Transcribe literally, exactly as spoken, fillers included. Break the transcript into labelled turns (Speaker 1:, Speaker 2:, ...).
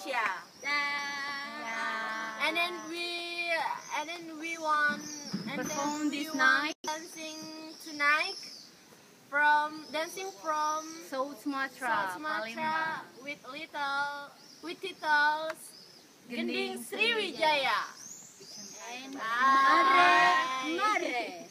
Speaker 1: Indonesia.
Speaker 2: Yeah.
Speaker 1: And then we and then we want and
Speaker 2: Perform
Speaker 1: then we
Speaker 2: this
Speaker 1: want
Speaker 2: night.
Speaker 1: dancing tonight from dancing from
Speaker 2: South Sumatra,
Speaker 1: South Sumatra with little with titles Gending Srivijaya.
Speaker 2: And
Speaker 1: Bye.
Speaker 2: Mare, Mare.